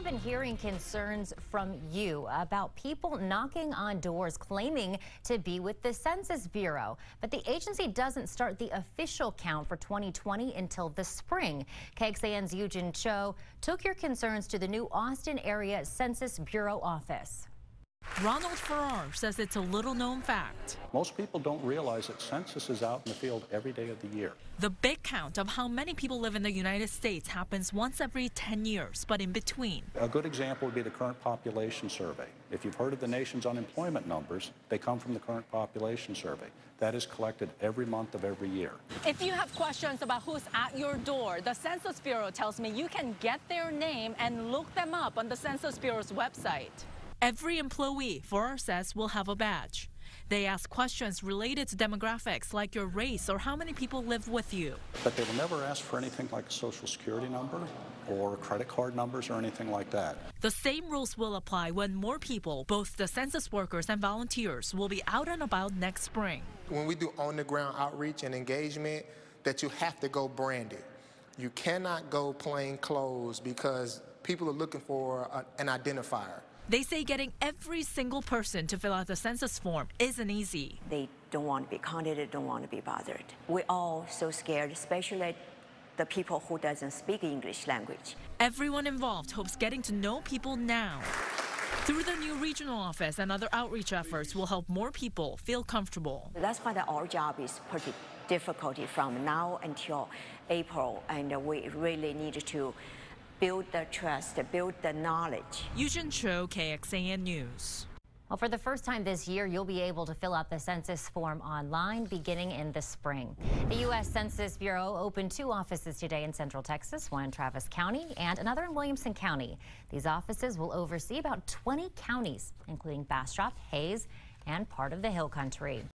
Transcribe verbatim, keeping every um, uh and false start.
been hearing concerns from you about people knocking on doors claiming to be with the Census Bureau. But the agency doesn't start the official count for twenty twenty until the spring. K X A N's Yoojin took your concerns to the new Austin Area Census Bureau office. Ronald Farrar says it's a little-known fact. Most people don't realize that census is out in the field every day of the year. The big count of how many people live in the United States happens once every ten years, but in between. A good example would be the current population survey. If you've heard of the nation's unemployment numbers, they come from the current population survey. That is collected every month of every year. If you have questions about who's at your door, the Census Bureau tells me you can get their name and look them up on the Census Bureau's website. Every employee, Farrar says, will have a badge. They ask questions related to demographics like your race or how many people live with you. But they will never ask for anything like a social security number or credit card numbers or anything like that. The same rules will apply when more people, both the census workers and volunteers, will be out and about next spring. When we do on-the-ground outreach and engagement, that you have to go branded. You cannot go plain clothes because people are looking for a, an identifier. They say getting every single person to fill out the census form isn't easy. They don't want to be counted, they don't want to be bothered. We're all so scared, especially the people who doesn't speak English language. Everyone involved hopes getting to know people now through the new regional office and other outreach efforts will help more people feel comfortable. That's why our job is pretty difficult from now until April, and we really need to build the trust, build the knowledge. Yoojin Cho, K X A N News. Well, for the first time this year, you'll be able to fill out the census form online beginning in the spring. The U S Census Bureau opened two offices today in Central Texas, one in Travis County and another in Williamson County. These offices will oversee about twenty counties, including Bastrop, Hays, and part of the Hill Country.